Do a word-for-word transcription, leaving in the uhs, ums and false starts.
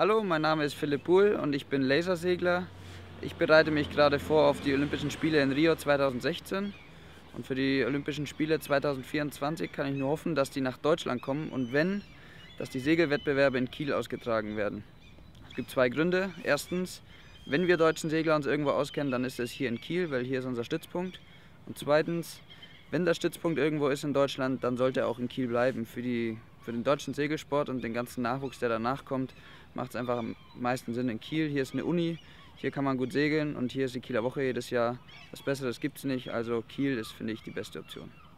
Hallo, mein Name ist Philipp Buhl und ich bin Lasersegler. Ich bereite mich gerade vor auf die Olympischen Spiele in Rio zweitausendsechzehn. Und für die Olympischen Spiele zweitausendvierundzwanzig kann ich nur hoffen, dass die nach Deutschland kommen und wenn, dass die Segelwettbewerbe in Kiel ausgetragen werden. Es gibt zwei Gründe. Erstens, wenn wir deutschen Segler uns irgendwo auskennen, dann ist es hier in Kiel, weil hier ist unser Stützpunkt. Und zweitens, wenn der Stützpunkt irgendwo ist in Deutschland, dann sollte er auch in Kiel bleiben. Für, die, für den deutschen Segelsport und den ganzen Nachwuchs, der danach kommt, macht es einfach am meisten Sinn in Kiel. Hier ist eine Uni, hier kann man gut segeln und hier ist die Kieler Woche jedes Jahr. Was Besseres gibt es nicht, also Kiel ist, finde ich, die beste Option.